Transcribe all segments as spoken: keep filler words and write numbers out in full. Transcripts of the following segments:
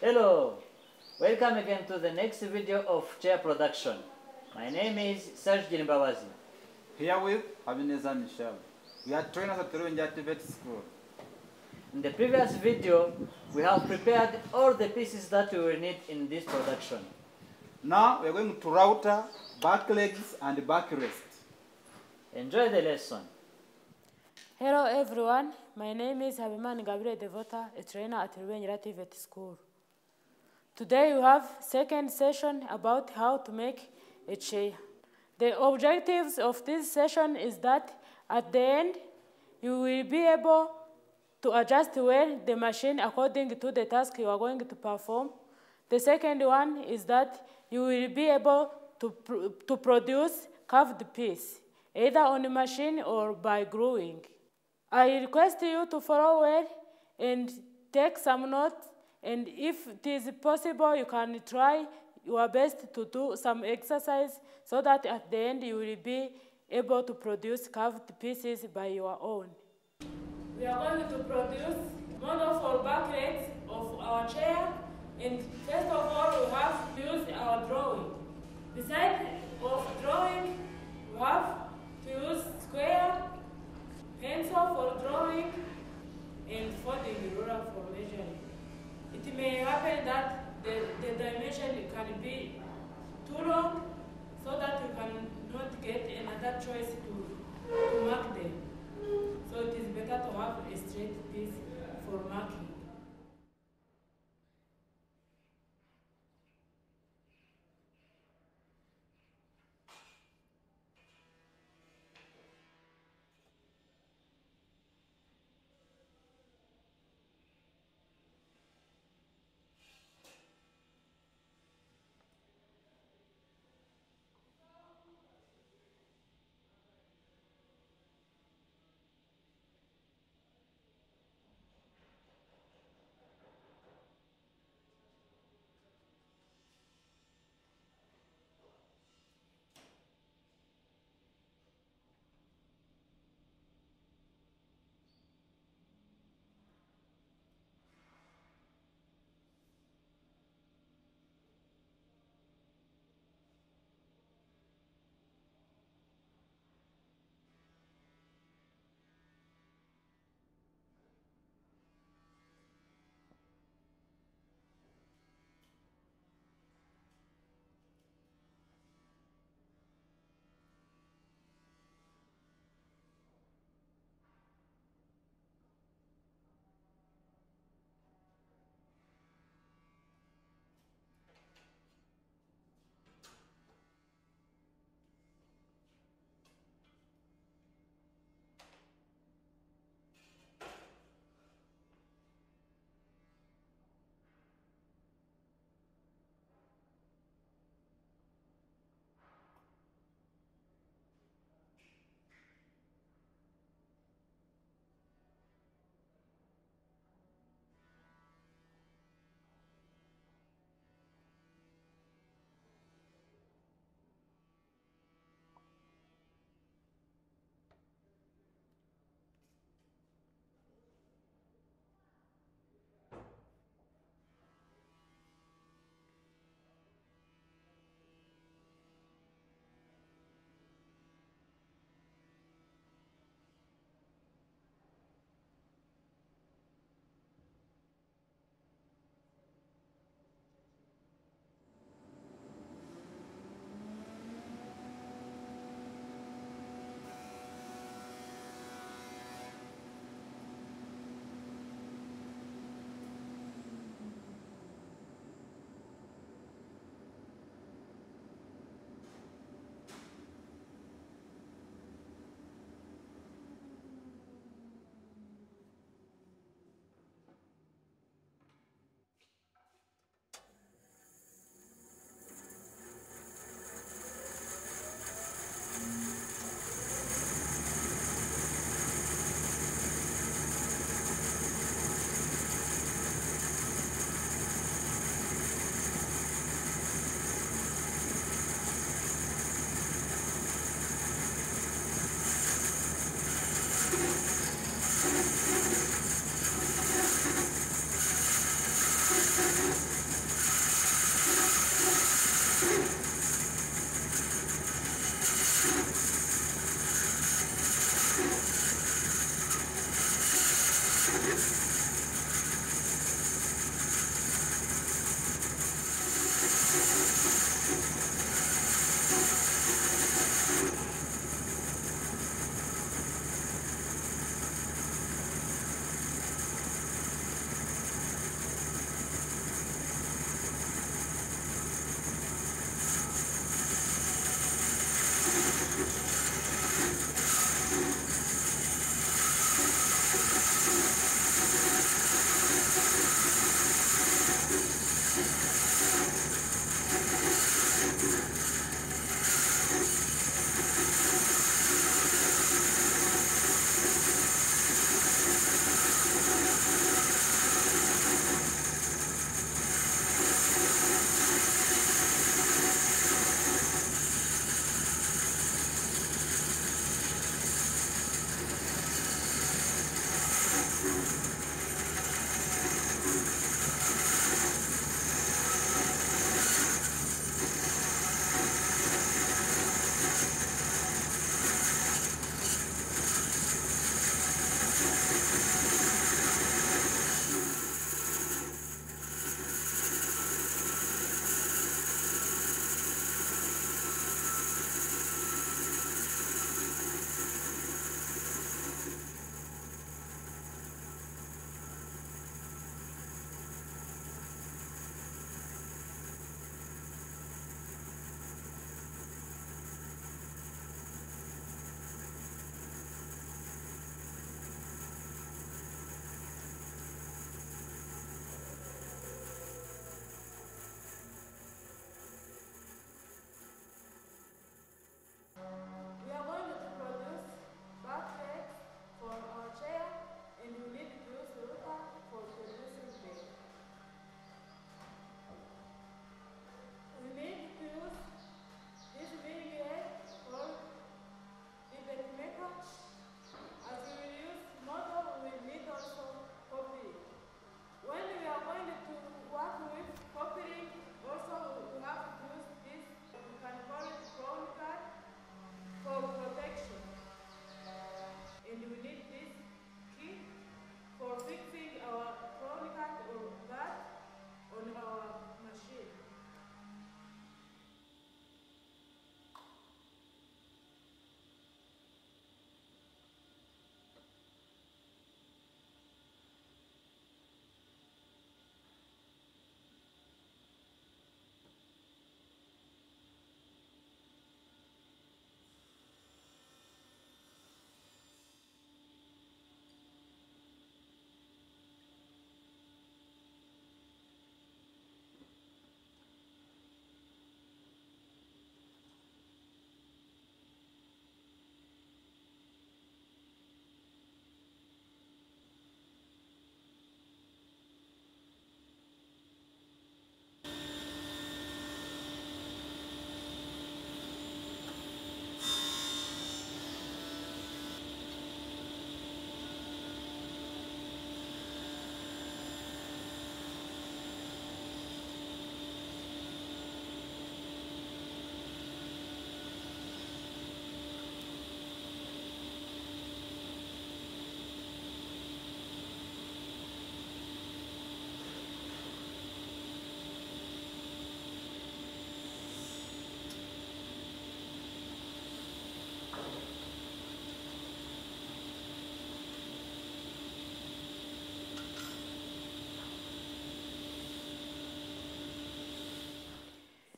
Hello, welcome again to the next video of Chair Production. My name is Serge Girimbabazi. Here with Habineza Michelle. We are trainers at the Ruenja Tibet School. In the previous video, we have prepared all the pieces that we will need in this production. Now we are going to router, back legs and backrest. Enjoy the lesson. Hello everyone, my name is Habimana Gabriel Devota, a trainer at Ruenja Tibet School. Today we have second session about how to make a chair. The objectives of this session is that at the end, you will be able to adjust well the machine according to the task you are going to perform. The second one is that you will be able to, pr to produce curved piece, either on the machine or by gluing. I request you to follow well and take some notes, and if it is possible, you can try your best to do some exercise so that at the end you will be able to produce curved pieces by your own. We are going to produce model for back legs of our chair, and first of all we have to use our drawing. Besides of drawing, we have to use square, pencil for drawing, and folding ruler for measuring. It may happen that the, the dimension can be too long, so that you cannot get another choice to, to mark them. So it is better to have a straight piece for marking.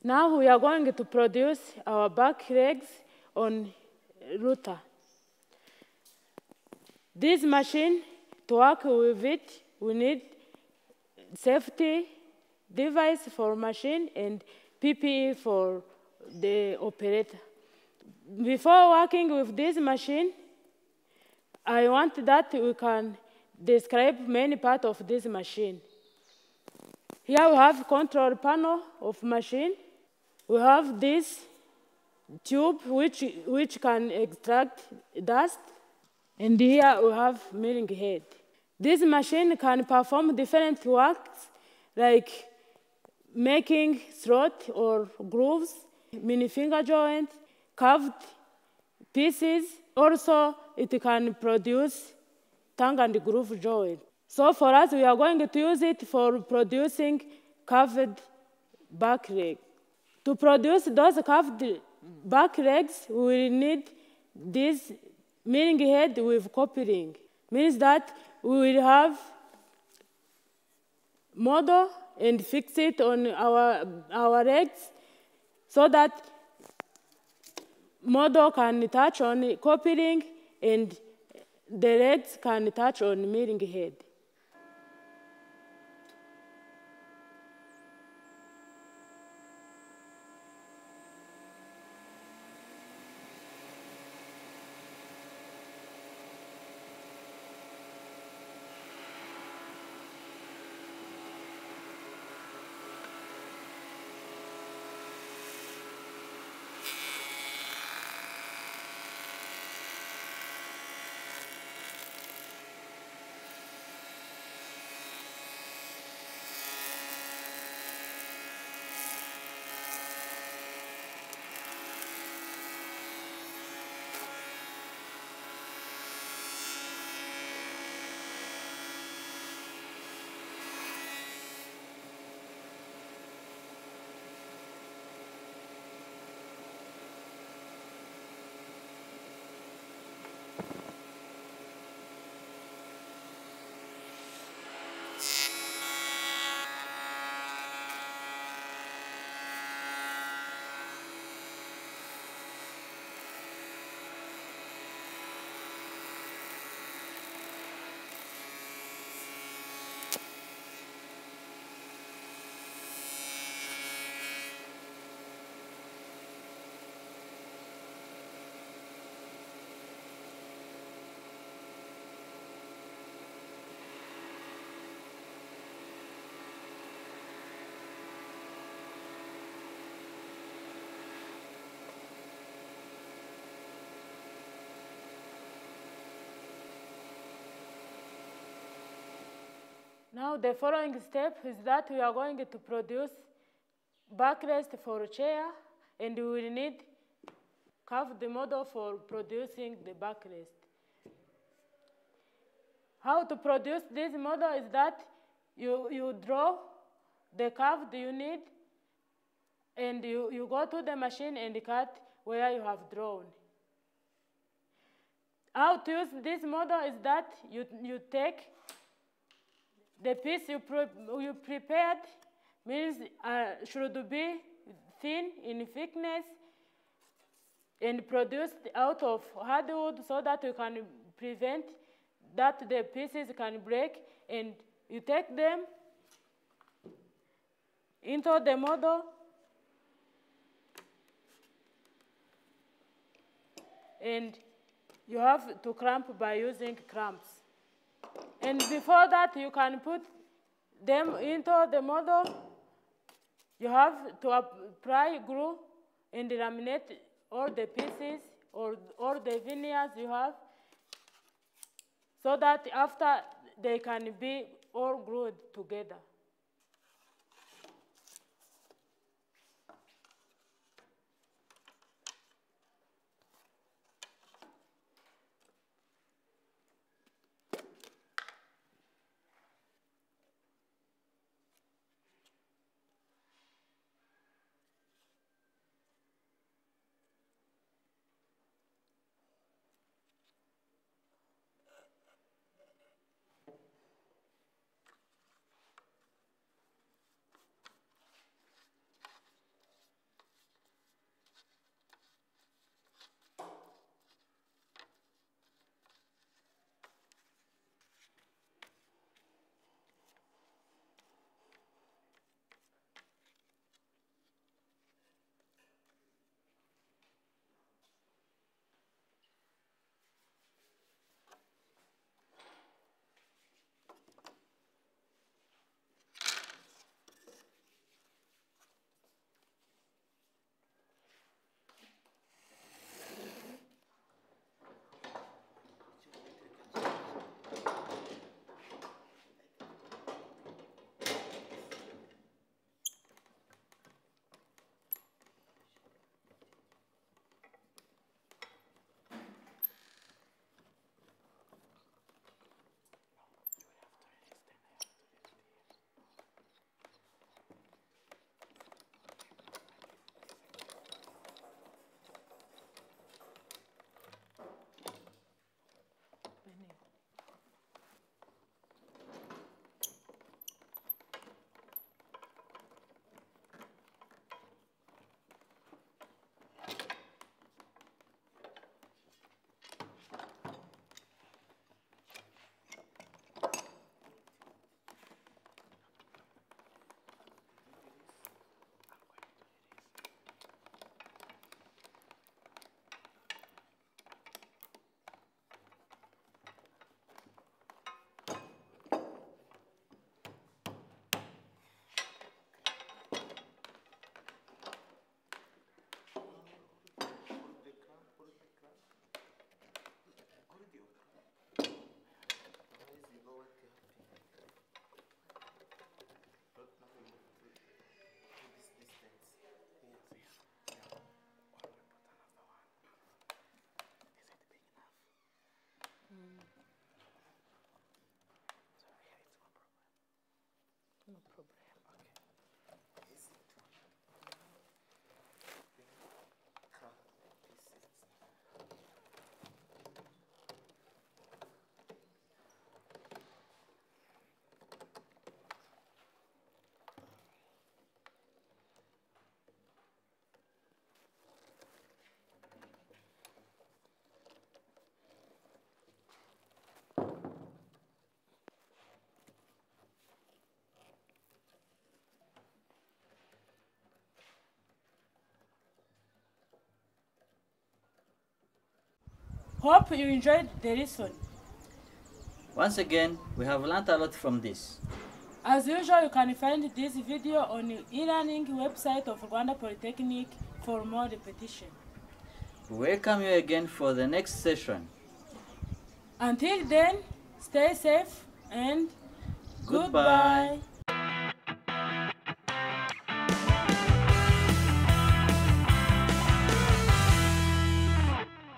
Now we are going to produce our back legs on router. This machine, to work with it, we need safety device for machine and P P E for the operator. Before working with this machine, I want that we can describe many parts of this machine. Here we have control panel of machine. We have this tube which, which can extract dust. And here we have milling head. This machine can perform different works like making throat or grooves, mini finger joint, curved pieces. Also, it can produce tongue and groove joint. So for us, we are going to use it for producing curved back leg. To produce those curved back legs, we will need this milling head with coupling. Means that we will have model and fix it on our, our legs so that model can touch on coupling and the legs can touch on milling head. Now the following step is that we are going to produce backrest for a chair, and we will need curved model for producing the backrest. How to produce this model is that you, you draw the curve you need, and you, you go to the machine and cut where you have drawn. How to use this model is that you, you take the piece you, pre you prepared, means uh, should be thin in thickness and produced out of hardwood so that you can prevent that the pieces can break, and you take them into the model and you have to clamp by using clamps. And before that, you can put them into the model. You have to apply glue and laminate all the pieces or all the veneers you have so that after they can be all glued together. Hope you enjoyed the lesson. Once again, we have learned a lot from this. As usual, you can find this video on the e-learning website of Rwanda Polytechnic for more repetition. We welcome you again for the next session. Until then, stay safe and Goodbye. goodbye.